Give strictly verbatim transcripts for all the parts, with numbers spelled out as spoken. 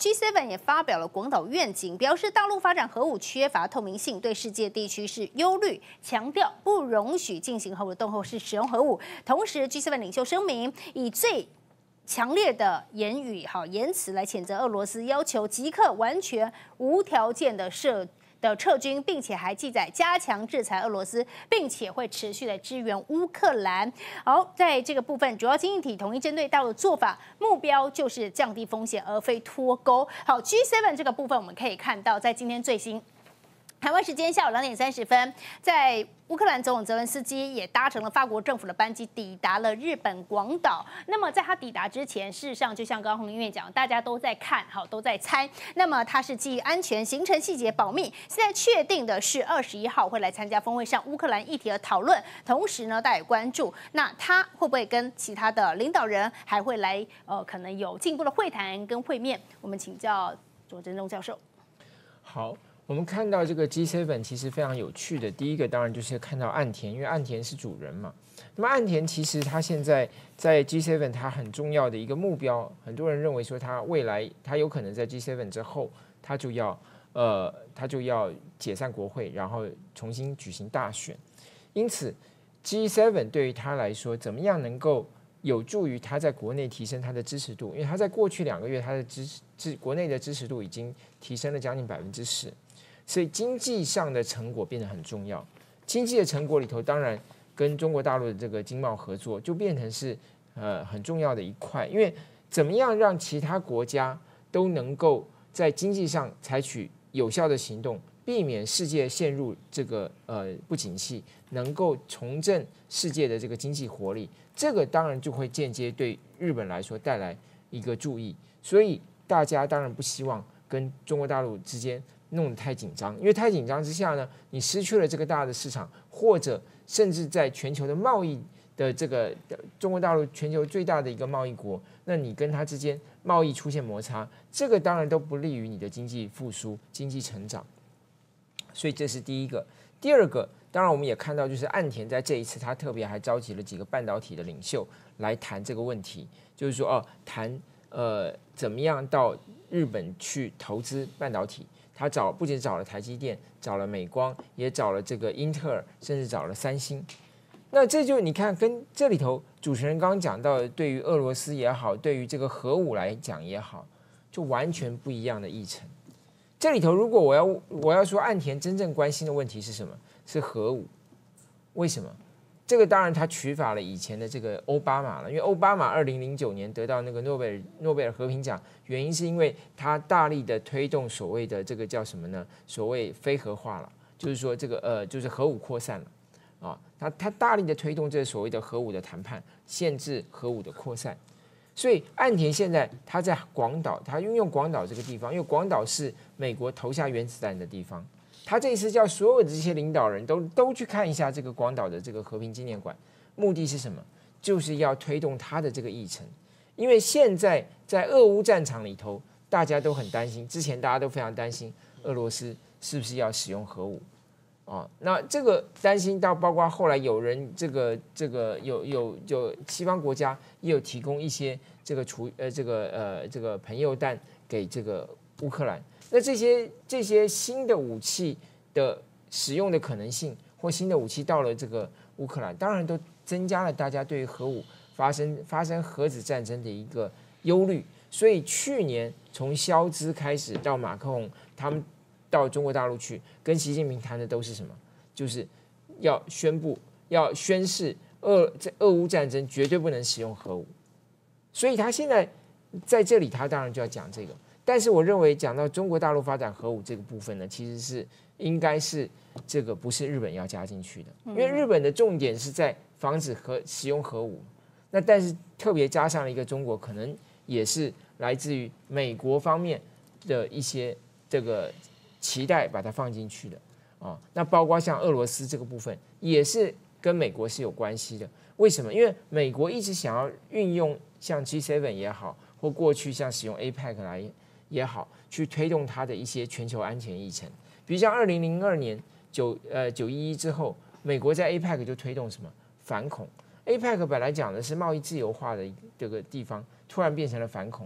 G 七 也发表了广岛愿景，表示大陆发展核武缺乏透明性，对世界地区是忧虑，强调不容许进行核武动后是使用核武。同时 ，G 七 领袖声明以最强烈的言语、好言辞来谴责俄罗斯，要求即刻完全无条件的撤。的撤军，并且还记载加强制裁俄罗斯，并且会持续的支援乌克兰。好，在这个部分，主要经济体统一针对大陆的做法，目标就是降低风险，而非脱钩。好 ，G 七 这个部分我们可以看到，在今天最新。台湾时间下午两点三十分，在乌克兰总统泽连斯基也搭乘了法国政府的班机，抵达了日本广岛。那么在他抵达之前，事实上就像刚刚洪林院讲，大家都在看，好，都在猜。那么他是基于安全、行程细节保密，现在确定的是二十一号会来参加峰会上乌克兰议题的讨论。同时呢，大家也关注，那他会不会跟其他的领导人还会来，呃，可能有进一步的会谈跟会面？我们请教左真中教授。 好。我们看到这个 G 七 其实非常有趣的，第一个当然就是看到岸田，因为岸田是主人嘛。那么岸田其实他现在在 G 七 他很重要的一个目标，很多人认为说他未来他有可能在 G 七 之后，他就要呃他就要解散国会，然后重新举行大选。因此 G 七 对于他来说，怎么样能够有助于他在国内提升他的支持度？因为他在过去两个月他的支支国内的支持度已经提升了将近百分之十。所以经济上的成果变得很重要。经济的成果里头，当然跟中国大陆的这个经贸合作就变成是呃很重要的一块。因为怎么样让其他国家都能够在经济上采取有效的行动，避免世界陷入这个呃不景气，能够重振世界的这个经济活力，这个当然就会间接对日本来说带来一个注意。所以大家当然不希望跟中国大陆之间弄得太紧张，因为太紧张之下呢，你失去了这个大的市场，或者甚至在全球的贸易的这个中国大陆全球最大的一个贸易国，那你跟它之间贸易出现摩擦，这个当然都不利于你的经济复苏、经济成长。所以这是第一个。第二个，当然我们也看到，就是岸田在这一次他特别还召集了几个半导体的领袖来谈这个问题，就是说哦，谈呃怎么样到日本去投资半导体。他找不仅找了台积电，找了美光，也找了这个英特尔，甚至找了三星。那这就你看，跟这里头主持人刚刚讲到的，对于俄罗斯也好，对于这个核武来讲也好，就完全不一样的议程。这里头，如果我要我要说岸田真正关心的问题是什么？是核武。为什么？这个当然他取法了以前的这个奥巴马了，因为奥巴马二零零九年得到那个诺贝尔诺贝尔和平奖，原因是因为他大力的推动所谓的这个叫什么呢？所谓非核化了，就是说这个呃就是核武扩散了啊，他他大力的推动这所谓的核武的谈判，限制核武的扩散。所以岸田现在他在广岛，他运用广岛这个地方，因为广岛是美国投下原子弹的地方。他这一次叫所有的这些领导人都都去看一下这个广岛的这个和平纪念馆，目的是什么？就是要推动他的这个议程。因为现在在俄乌战场里头，大家都很担心，之前大家都非常担心俄罗斯是不是要使用核武啊？那这个担心到包括后来有人这个这个有有有西方国家也有提供一些这个除呃这个呃这个朋友弹给这个乌克兰。那这些这些新的武器的使用的可能性，或新的武器到了这个乌克兰，当然都增加了大家对于核武发生发生核子战争的一个忧虑。所以去年从肖兹开始到马克宏，他们到中国大陆去跟习近平谈的都是什么？就是要宣布、要宣示俄在俄乌战争绝对不能使用核武。所以他现在在这里，他当然就要讲这个。但是我认为讲到中国大陆发展核武这个部分呢，其实是应该是这个不是日本要加进去的，因为日本的重点是在防止核使用核武。那但是特别加上了一个中国，可能也是来自于美国方面的一些这个期待把它放进去的啊。那包括像俄罗斯这个部分，也是跟美国是有关系的。为什么？因为美国一直想要运用像 G 七 也好，或过去像使用 A P E C 来也好，去推动它的一些全球安全议程。比如像二零零二年九呃九一一之后，美国在 A P E C 就推动什么反恐。A P E C 本来讲的是贸易自由化的这个地方，突然变成了反恐。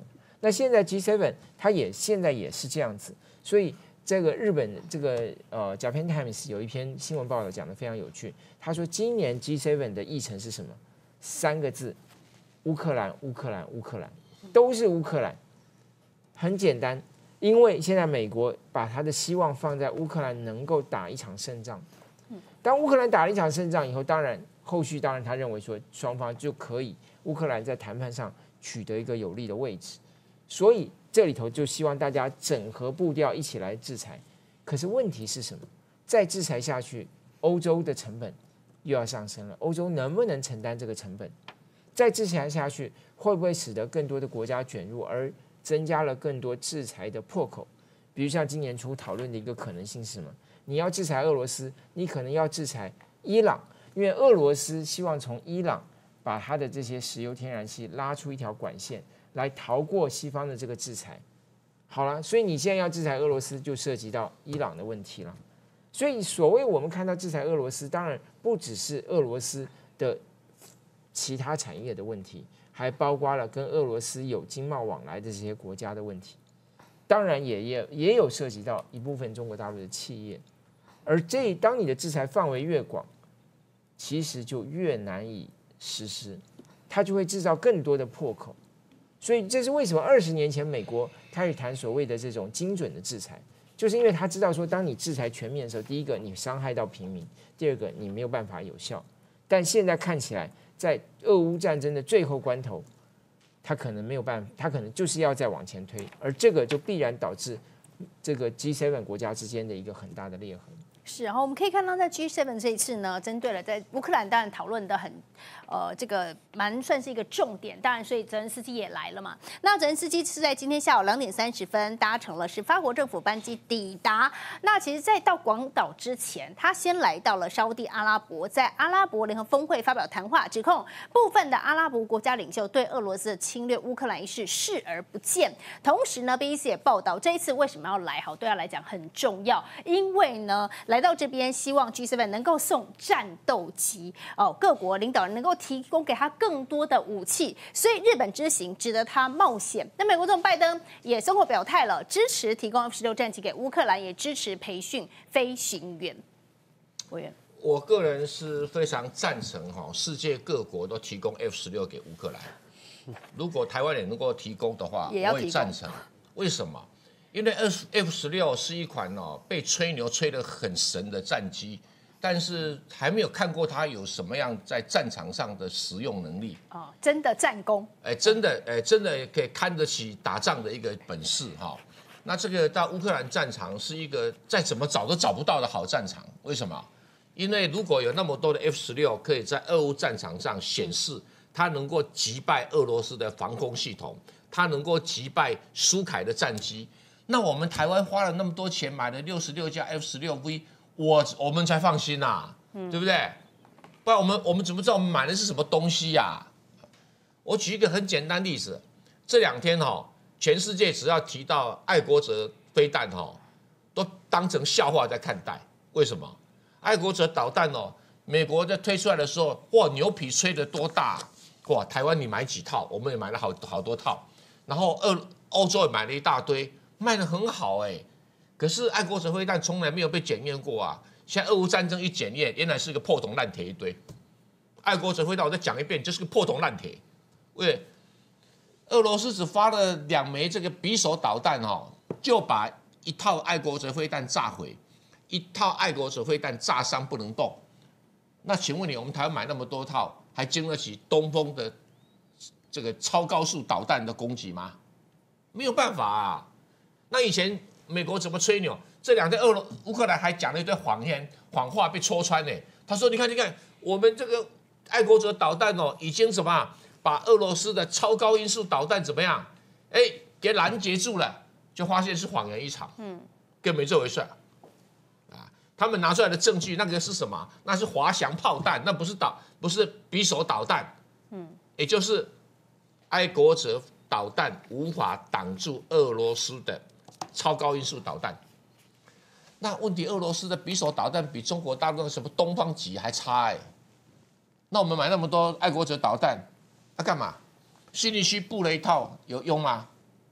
那现在 G 七 它也现在也是这样子，所以这个日本这个呃 Japan Times 有一篇新闻报道讲得非常有趣，他说今年 G 七 的议程是什么？三个字：乌克兰，乌克兰，乌克兰，都是乌克兰。很简单，因为现在美国把他的希望放在乌克兰能够打一场胜仗。当乌克兰打了一场胜仗以后，当然后续当然他认为说双方就可以乌克兰在谈判上取得一个有利的位置，所以这里头就希望大家整合步调一起来制裁。可是问题是什么？再制裁下去，欧洲的成本又要上升了，欧洲能不能承担这个成本？再制裁下去，会不会使得更多的国家卷入，而增加了更多制裁的破口？比如像今年初讨论的一个可能性是什么？你要制裁俄罗斯，你可能要制裁伊朗，因为俄罗斯希望从伊朗把它的这些石油天然气拉出一条管线，来逃过西方的这个制裁。好了，所以你现在要制裁俄罗斯，就涉及到伊朗的问题了。所以所谓我们看到制裁俄罗斯，当然不只是俄罗斯的其他产业的问题，还包括了跟俄罗斯有经贸往来的这些国家的问题，当然也也也有涉及到一部分中国大陆的企业，而这当你的制裁范围越广，其实就越难以实施，它就会制造更多的破口。所以这是为什么二十年前美国开始谈所谓的这种精准的制裁，就是因为他知道说，当你制裁全面的时候，第一个你伤害到平民，第二个你没有办法有效。但现在看起来，在俄乌战争的最后关头，他可能没有办法，他可能就是要再往前推，而这个就必然导致这个 G 七 国家之间的一个很大的裂痕。 是，然后我们可以看到，在 G 七 这一次呢，针对了在乌克兰，当然讨论的很，呃，这个蛮算是一个重点。当然，所以泽连斯基也来了嘛。那泽连斯基是在今天下午两点三十分搭乘了是法国政府班机抵达。那其实，在到广岛之前，他先来到了沙烏地阿拉伯，在阿拉伯联合峰会发表谈话，指控部分的阿拉伯国家领袖对俄罗斯的侵略乌克兰一事视而不见。同时呢 ，B B C 也报道，这一次为什么要来？好，对他来讲很重要，因为呢。来到这边，希望 G 七 能够送战斗机哦，各国领导人能够提供给他更多的武器，所以日本之行值得他冒险。那美国总统拜登也生活表态了，支持提供 F 十六战机给乌克兰，也支持培训飞行员。委员， 我个人是非常赞成哈，世界各国都提供 F 十六给乌克兰。如果台湾也能够提供的话，我也赞成。为什么？因为 F 十六是一款哦被吹牛吹得很神的战机，但是还没有看过它有什么样在战场上的实用能力哦，真的战功， 哎，真的哎，真的可以看得起打仗的一个本事哈。那这个到乌克兰战场是一个再怎么找都找不到的好战场，为什么？因为如果有那么多的 F 十六可以在俄乌战场上显示它能够击败俄罗斯的防空系统，它能够击败苏凯的战机。那我们台湾花了那么多钱买了六十六架 F 十六 V， 我我们才放心呐、啊，嗯、对不对？不然我们我们怎么知道我们买的是什么东西呀、啊？我举一个很简单例子，这两天哈、哦，全世界只要提到爱国者飞弹哈、哦，都当成笑话在看待。为什么？爱国者导弹哦，美国在推出来的时候，哇，牛皮吹得多大！哇，台湾你买几套？我们也买了好好多套，然后欧欧洲也买了一大堆。卖得很好哎、欸，可是爱国者飞弹从来没有被检验过啊！现在俄乌战争一检验，原来是个破铜烂铁一堆。爱国者飞弹我再讲一遍，就是个破铜烂铁。喂，俄罗斯只发了两枚这个匕首导弹哦，就把一套爱国者飞弹炸毁，一套爱国者飞弹炸伤不能动。那请问你，我们台湾买那么多套，还经得起东风的这个超高速导弹的攻击吗？没有办法啊！那以前美国怎么吹牛？这两天俄罗乌克兰还讲了一堆谎言、谎话被戳穿呢。他说：“你看，你看，我们这个爱国者导弹哦，已经什么把俄罗斯的超高音速导弹怎么样？哎，给拦截住了，就发现是谎言一场，嗯，更没这回事啊。他们拿出来的证据，那个是什么？那是滑翔炮弹，那不是导，不是匕首导弹，嗯，也就是爱国者导弹无法挡住俄罗斯的超高音速导弹。那问题，俄罗斯的匕首导弹比中国大陆的什么东方级还差哎、欸。那我们买那么多爱国者导弹，要、啊、干嘛？新力区布了一套有用吗？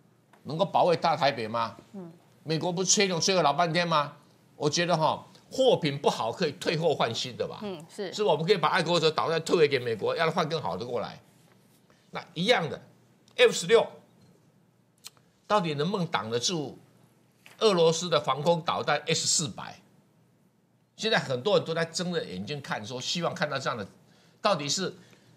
能够保卫大台北吗？嗯，美国不是吹牛吹了老半天吗？我觉得哈，货品不好可以退货换新的吧？ 嗯，是， 是吧？我们可以把爱国者导弹退回给美国，要换更好的过来。那一样的 ，F 十六到底能不能挡得住俄罗斯的防空导弹 S 四百？现在很多人都在睁着眼睛看，说希望看到这样的，到底是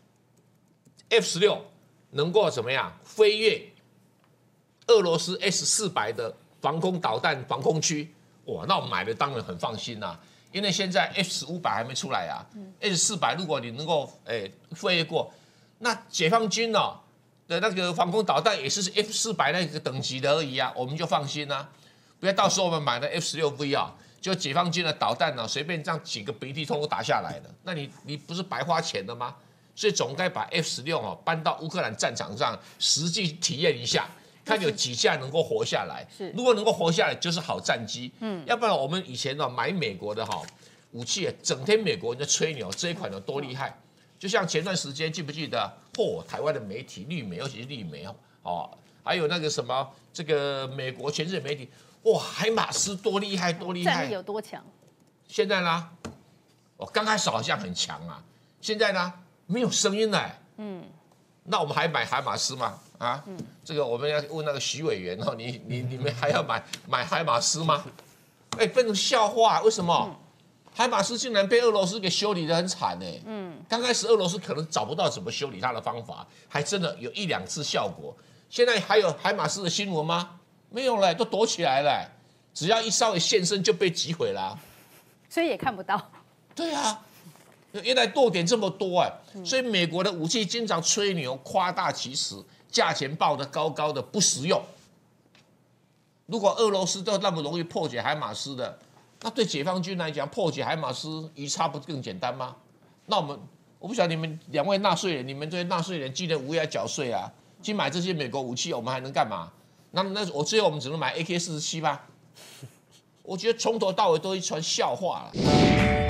F 十六能够怎么样飞越俄罗斯 S 四百的防空导弹防空区？哇，那我买的当然很放心啦、啊，因为现在 F 五百还没出来啊、嗯、，S 四百如果你能够诶飞越过，那解放军哦的那个防空导弹也是 F 四百那个等级的而已啊，我们就放心啦、啊，不要到时候我们买的 F 十六 V 啊。就解放军的导弹呢、啊，随便这样几个鼻涕通都打下来了，那你你不是白花钱了吗？所以总该把 F 十六哦搬到乌克兰战场上，实际体验一下，看有几架能够活下来。 是， 如果能够活下来，就是好战机。嗯，要不然我们以前呢、哦、买美国的哈、哦、武器，整天美国人在吹牛这一款有多厉害。就像前段时间记不记得，嚯、哦，台湾的媒体绿媒，尤其是绿媒哦，还有那个什么这个美国全世界媒体。哇，海马斯多厉害，多厉害！ 战力有多强？ 现在呢？我刚开始好像很强啊，现在呢没有声音了。嗯，那我们还买海马斯吗？啊，嗯、这个我们要问那个徐委员哦，你你你们还要买买海马斯吗？哎，变成笑话，为什么？嗯、海马斯竟然被俄罗斯给修理得很惨呢？嗯，刚开始俄罗斯可能找不到怎么修理它的方法，还真的有一两次效果。现在还有海马斯的新闻吗？没有了，都躲起来了。只要一稍微现身就被击毁了、啊， 所以也看不到。 对啊，原来弱点这么多哎、欸，所以美国的武器经常吹牛、夸大其词，价钱报得高高的，不实用。如果俄罗斯都那么容易破解海马斯的，那对解放军来讲，破解海马斯鱼叉不更简单吗？那我们我不晓得你们两位纳税人，你们这些纳税人既然无业缴税啊，去买这些美国武器，我们还能干嘛？那那我最后我们只能买 A K 四十七吧。我觉得从头到尾都一串笑话了。